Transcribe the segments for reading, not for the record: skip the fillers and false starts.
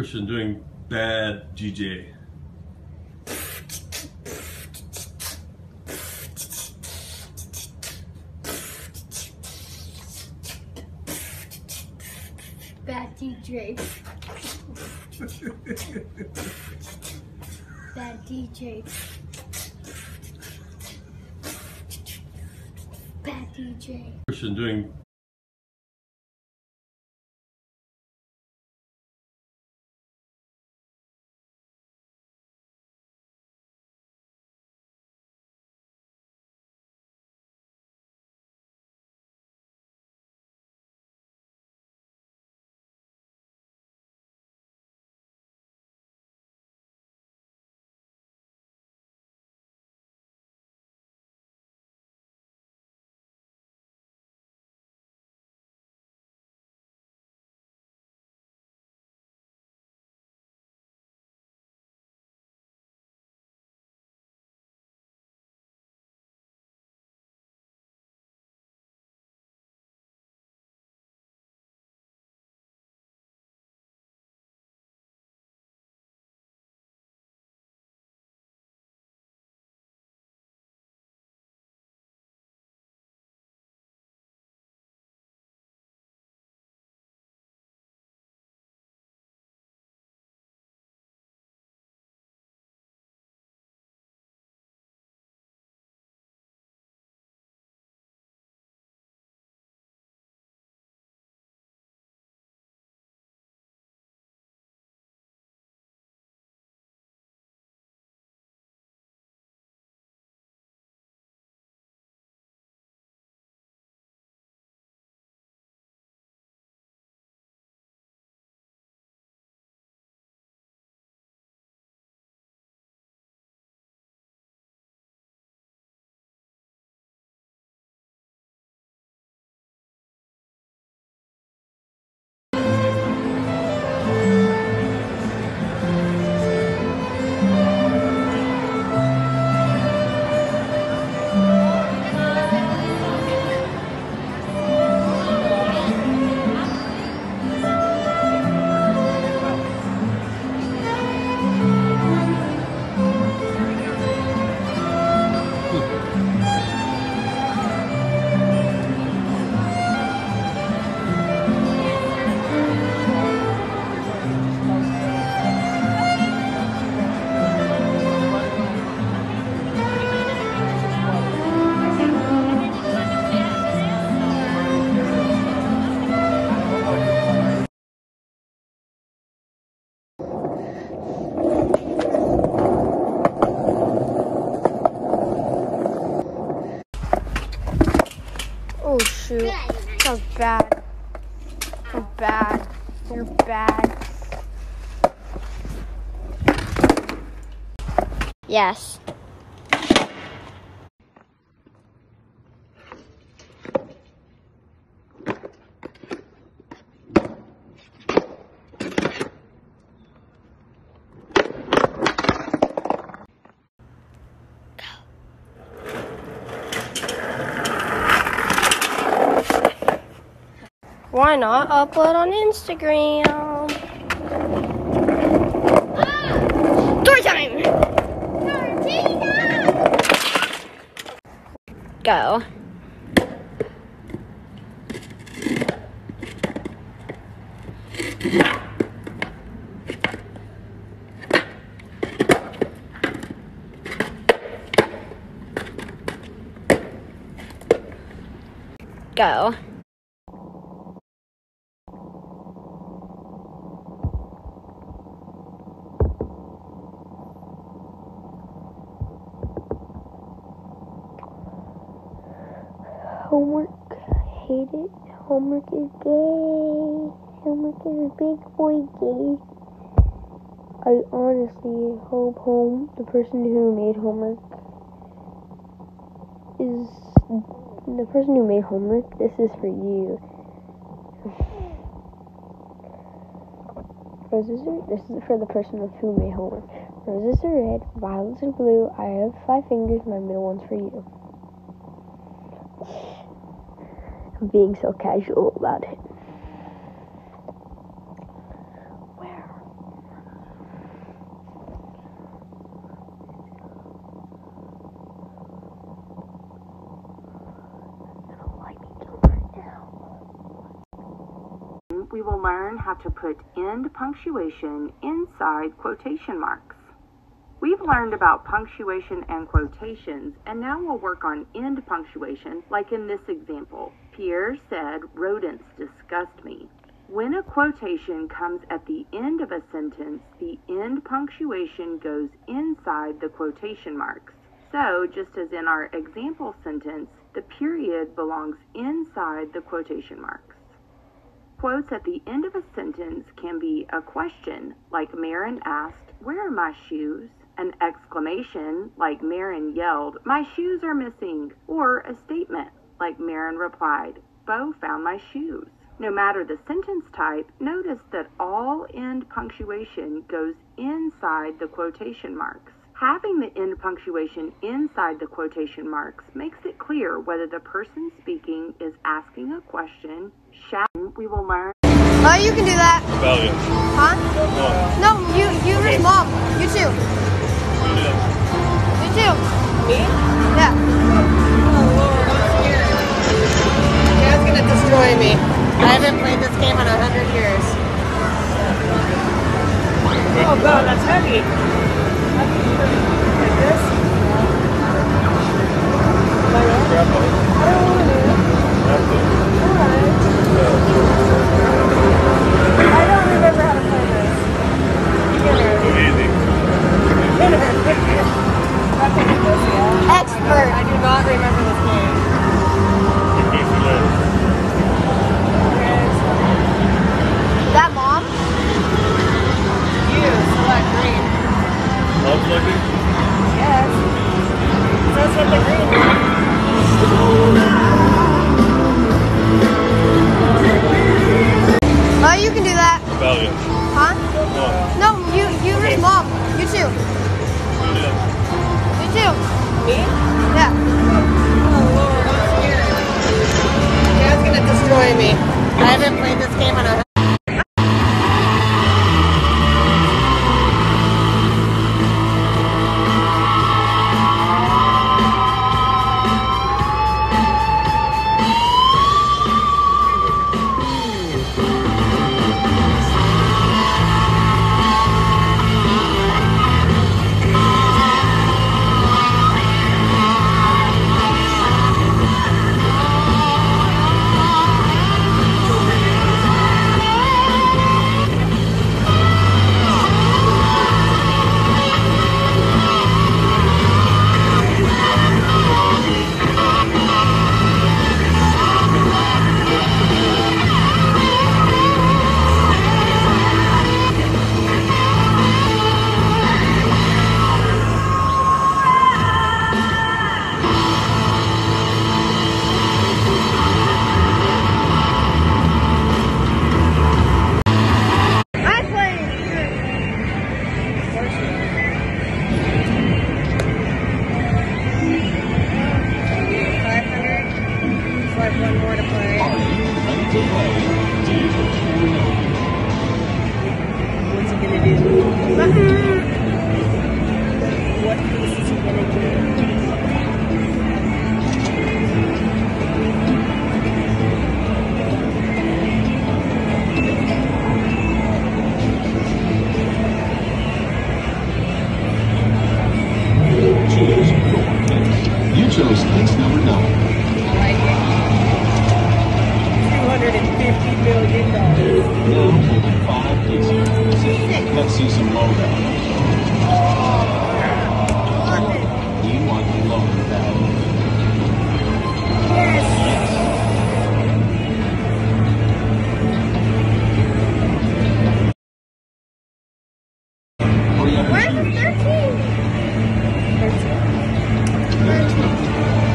Person doing bad DJ. Bad DJ. Bad DJ. Bad DJ. Person doing Oh shoot. That was bad. That was bad. You're bad. Yes. Why not upload on Instagram? Story time! Go. Go. Homework, hate it. Homework is gay. Homework is a big boy gay. I honestly hope the person who made homework is the person who made homework. This is for you. Roses are, this is for the person who made homework. Roses are red, violets are blue. I have 5 fingers. My middle one's for you. I'm being so casual about it. Where? we will learn how to put end punctuation inside quotation marks. We've learned about punctuation and quotations, and now we'll work on end punctuation, like in this example. Pierre said, "Rodents disgust me." When a quotation comes at the end of a sentence, the end punctuation goes inside the quotation marks. So, just as in our example sentence, the period belongs inside the quotation marks. Quotes at the end of a sentence can be a question, like Marin asked, "Where are my shoes?" An exclamation, like Marin yelled, "My shoes are missing!" Or a statement, like Marin replied, "Bo found my shoes." No matter the sentence type, notice that all end punctuation goes inside the quotation marks. Having the end punctuation inside the quotation marks makes it clear whether the person speaking is asking a question. We will learn. Oh, you can do that. Valiant. Huh? No, you Okay. Mom. You too. You too. Me? Yeah. Oh Lord, I'm scared. Dad's gonna destroy me. I haven't played this game in 100 years. Oh God, that's heavy. Like this? I don't want to. Alright. I don't remember how to play this. Too easy. Expert. I do not remember this game. Is that Mom? You select green. Mom's looking? Yes. Says hit the green one. Oh, you can do that. Valiant. Huh? No, you Okay. Mom. You too. You too. Me? Yeah. Oh Lord, I'm scared. Dad's gonna destroy me. I haven't played this game in 100 years. One more to play. What's he gonna do? What piece is he gonna do? You chose case number 9. I like it. $250 million. Now holding 5 cases. Let's see some lowdown. You want the loan value. Where's the 13? 13.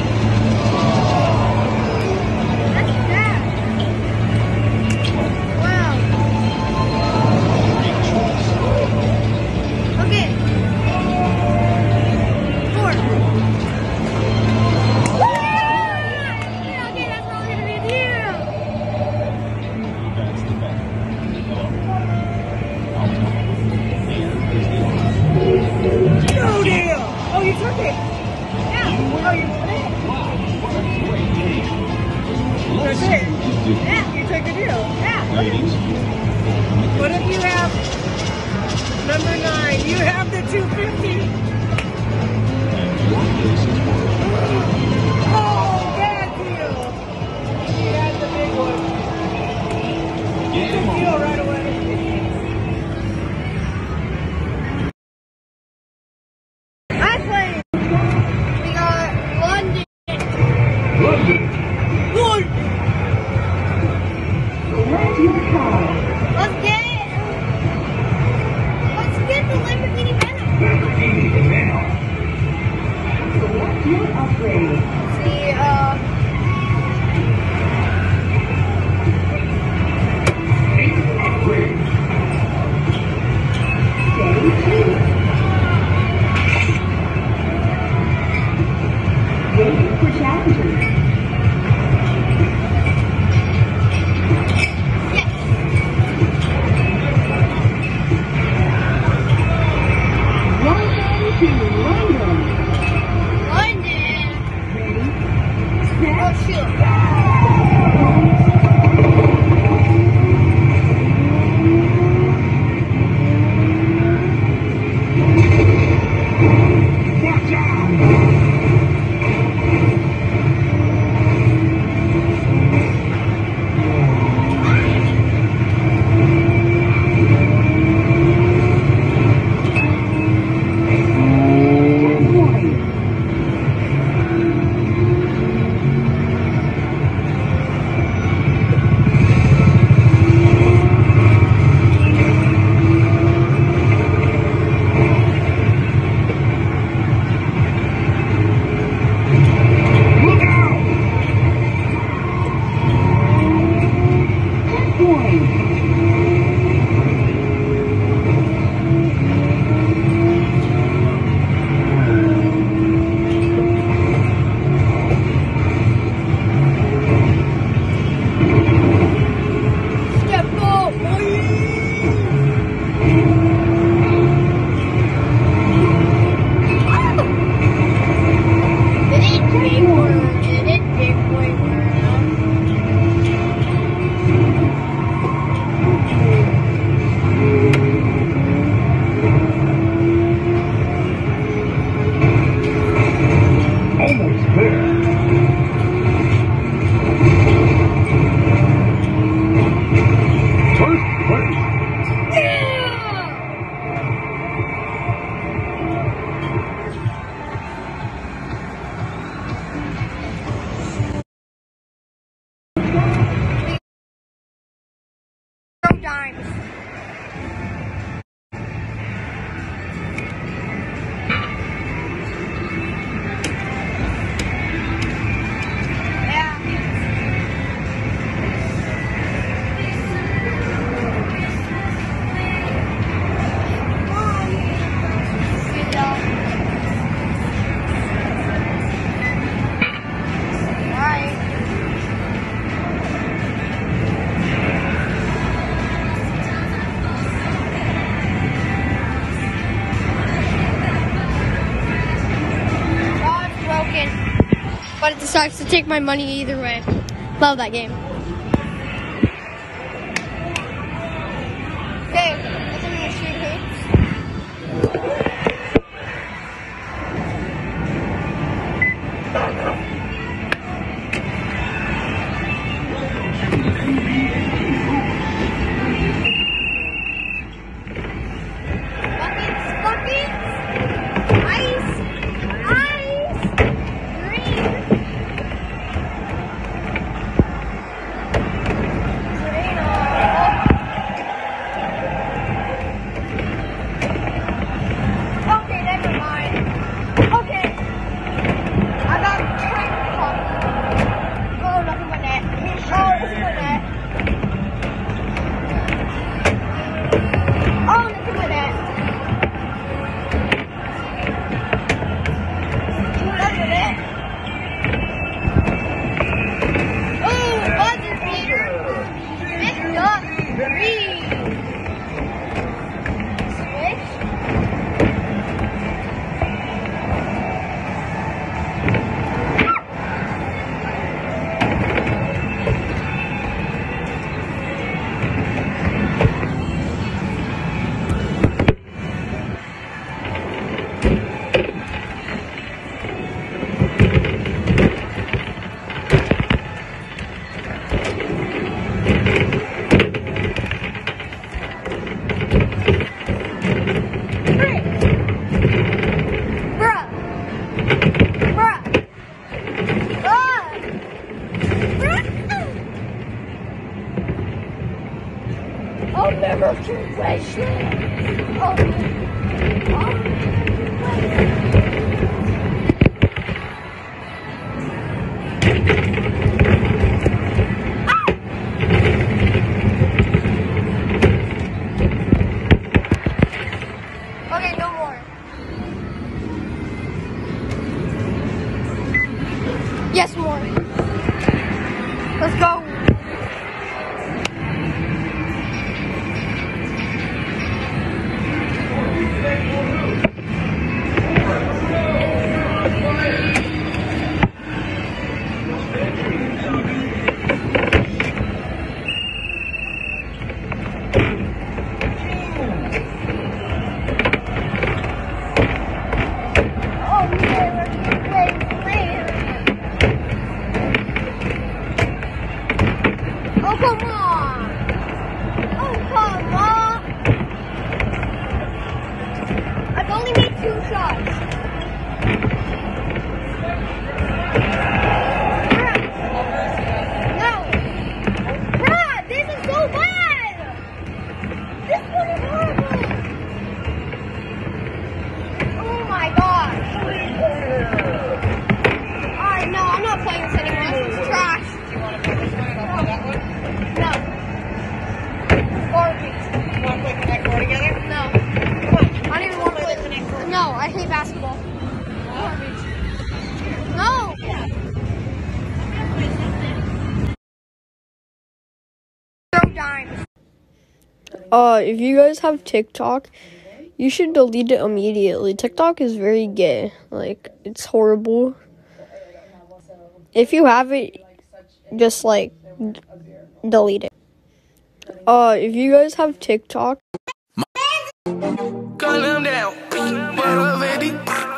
That's bad. Wow. Great choice. Okay, ladies. What if you have number 9? You have the 250. And your cases were Oh, bad deal. He had the big one. Good deal right away. Last lane. We got London. London. Let's get the Lamborghini Venom. Lamborghini Venom. Select your upgrade. See, Upgrade. Stage 2. Waiting for challengers. Dimes. But it sucks to take my money either way. Love that game. Okay, I'm gonna shoot hoops. never situation. Okay, no more. Yes, more. Let's go. Oh, come on! Oh, come on! I've only made 2 shots. No! Bruh, this is so bad! This one is horrible! Oh my gosh! Alright, no, I'm not playing this anymore. This one's trash. No. Garbage. You want to play Connect 4 together? No. Come on. I don't even want to play Connect 4. No, I hate basketball. Garbage. No! Throw dimes. If you guys have TikTok, you should delete it immediately. TikTok is very gay. Like, it's horrible. If you have it, just like delete it. If you guys have TikTok, Gun them down. What up, Eddie?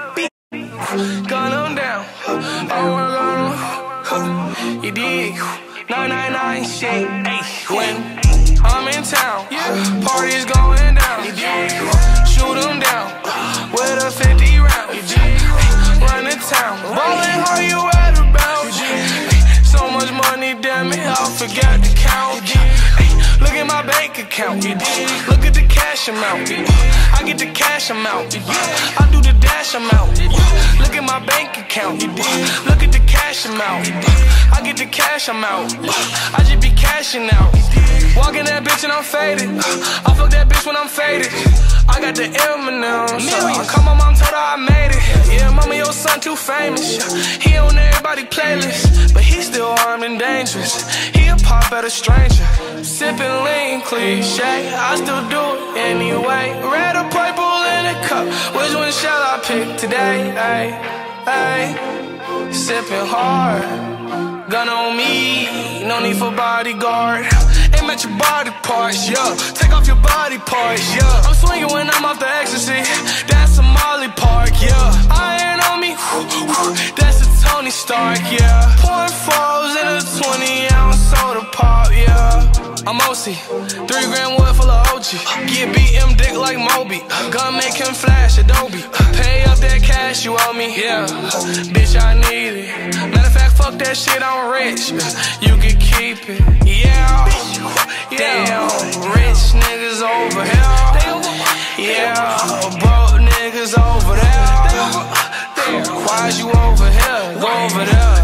Gun them down. Oh, we're gonna. You dig? 999 shit. When I'm in town, parties going down. Shoot them down with a 50 round. Run the town. Ballin', how you at about? So much money, damn it, I forgot to count. Look at my bank account. Look at the cash amount. I get the cash amount. I do the dash amount. Look at my bank account. Look at the cash amount. I get the cash amount. I just be cashing out. Walking that bitch and I'm faded. I fuck that bitch when I'm faded. I got the M&M's. Call my mom, told her I made it. Yeah, mama, your son too famous. He on everybody playlist, but he still armed and dangerous. He'll pop at a stranger. Sipping lean, cliche. I still do it anyway. Red or purple in a cup. Which one shall I pick today? Ay, ay. Sipping hard. Gun on me. No need for bodyguard. Aim at your body parts, yeah. Take off your body parts, yeah. I'm swinging when I'm off the ecstasy. That's a Molly Park, yeah. Iron on me, that's a Tony Stark, yeah. Pouring falls in a 20-ounce soda pop, yeah. I'm OC, 3 grand wood full of OG. Get BM dick like Moby. Gun make him flash Adobe. Pay up that cash you owe me, yeah. Bitch, I need it. Matter of fact, fuck that shit, I'm rich. You can keep it, yeah. Damn, rich niggas over here. Yeah, broke niggas over there. Why is you over here? Go over there.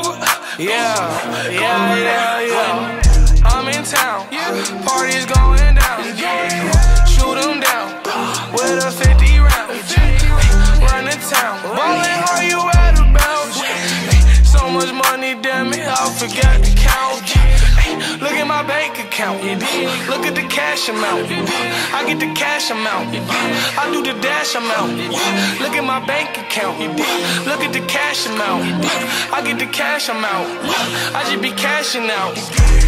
Yeah, yeah, yeah, yeah. I'm in town, parties going down. Shoot them down with a 50 round. Run the town, ballin', how you at about? So much money, damn it, I forgot to count. Look at my bank account. Look at the cash amount. I get the cash amount. I do the dash amount. Look at my bank account. Look at the cash amount. I get the cash amount. I just be cashing out.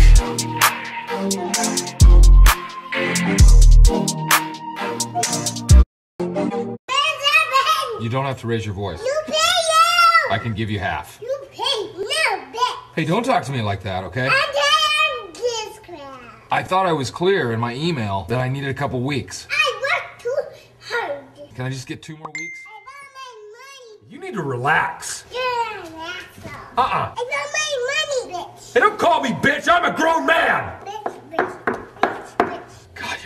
You don't have to raise your voice. You pay you! I can give you half. You pay no bitch! Hey, don't talk to me like that, okay? I'm tired of this crap. I thought I was clear in my email that I needed a couple weeks. I work too hard. Can I just get 2 more weeks? I want my money. You need to relax. You're an asshole. I want my money, bitch. Hey, don't call me bitch. I'm a grown man. Bitch, bitch, bitch, bitch. God,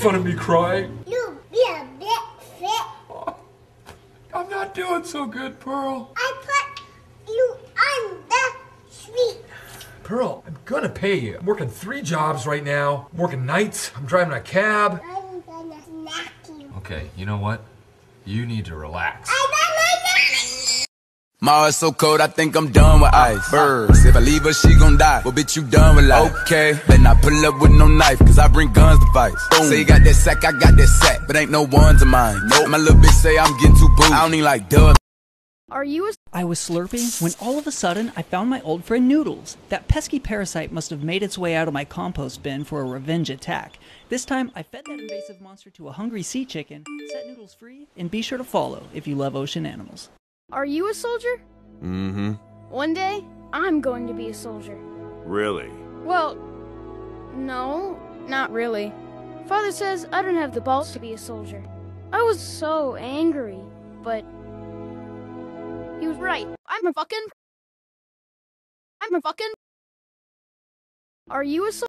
fun of me crying. You be a bit fit. I'm not doing so good, Pearl. I put you on the street. Pearl, I'm gonna pay you. I'm working 3 jobs right now. I'm working nights. I'm driving a cab. I'm gonna smack you. Okay, you know what? You need to relax. I got my My heart's so cold, I think I'm done with ice. Birds, if I leave her, she gon' die. Well, bitch, you done with life. Okay, better not pull up with no knife, cause I bring guns to fight. Say you got that sack, I got that sack, but ain't no ones of mine. Nope. My little bitch say I'm getting too booed. I don't even like duh. Are you a I was slurping when all of a sudden I found my old friend Noodles. That pesky parasite must have made its way out of my compost bin for a revenge attack. This time I fed that invasive monster to a hungry sea chicken, set Noodles free, and be sure to follow if you love ocean animals. Are you a soldier? Mm-hmm. One day, I'm going to be a soldier. Really? Well, no, not really. Father says I don't have the balls to be a soldier. I was so angry, but he was right. I'm a fucking... Are you a soldier?